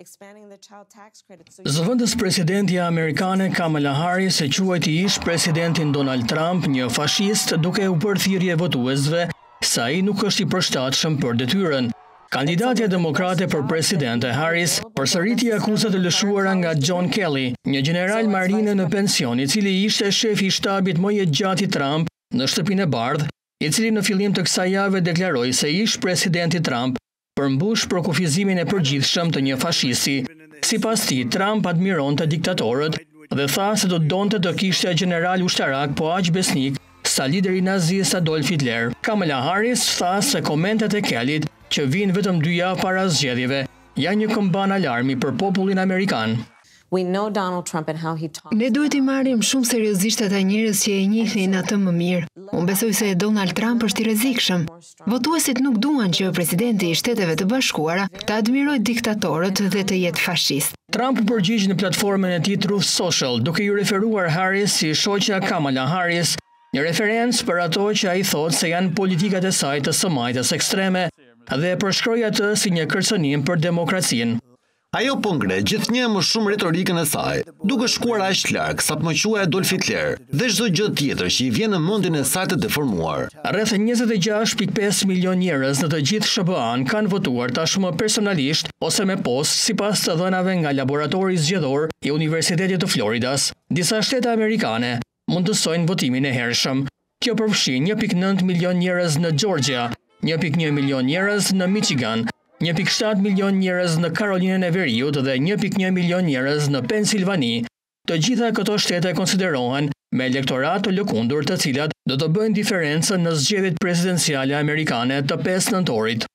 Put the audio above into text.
Zëvendës presidentja amerikane Kamala Harris e quajti ish-presidentin Donald Trump një fashist, duke u bërë thirrje votuesve se ai nuk është i përshtatshëm për detyrën. Kandidatja demokrate për presidente Harris përsëriti akuzat e lëshuara nga John Kelly, një general marine në pension, i cili ishte shefi i shtabit më i gjatë i Trump në shtëpinë e bardhë, i cili në fillim të kësaj jave deklaroi se ish-presidenti Trump përmbush për kufizimin e përgjithshëm të një fashisti. Sipas tij, Trump admironte diktatorët dhe tha se do donte të kishte general ushtarak po aq besnik sa lideri nazist Adolf Hitler. Kamala Harris tha se komentet e Kellyt, që vinë vetëm 2 javë para zgjedhjeve, janë një këmban alarmi për popullin amerikan. Ne duhet i marrim shumë seriozisht ata njerëz që e njihin atë më mirë. Unë besoj se Donald Trump është i rrezikshëm. Votuesit nuk duan që presidenti i Shteteve të Bashkuara të admirojë diktatorët dhe të jetë fashist. Trump përgjigj në platformën e tij Truth Social, duke i referuar Harris si shoqja Kamala Harris, një referencë për ato që ai thotë se janë politikat e saj të së majtës ekstreme, dhe përshkroi atë si një kërcënim për demokracinë. Ajo po ngre gjithnjë më shumë retorikën e saj, duke shkuar aq larg sa të më quajë Adolf Hitler dhe çdo gjë tjetër që i vjen në mendjen e saj të deformuar. Rreth 26.5 milion njerëz në të gjithë SBA-n kanë votuar tashmë personalisht ose me postë sipas të dhënave nga laboratori zgjedhor i Universitetit të Floridas. Disa shtete amerikane mundësojnë votimin e hershëm. Kjo përfshin 1.9 milion njerëz në Georgia, 1.1 milion njerëz në Michigan, 1.7 milion njerëz në Karolinën e Veriut dhe 1.1 milion njerëz në Pensilvani. Të gjitha këto shtete konsiderohen me elektorat të lëkundur, të cilat do të bëjnë diferencën në zgjedhjet presidenciale amerikane të 5 nëntorit.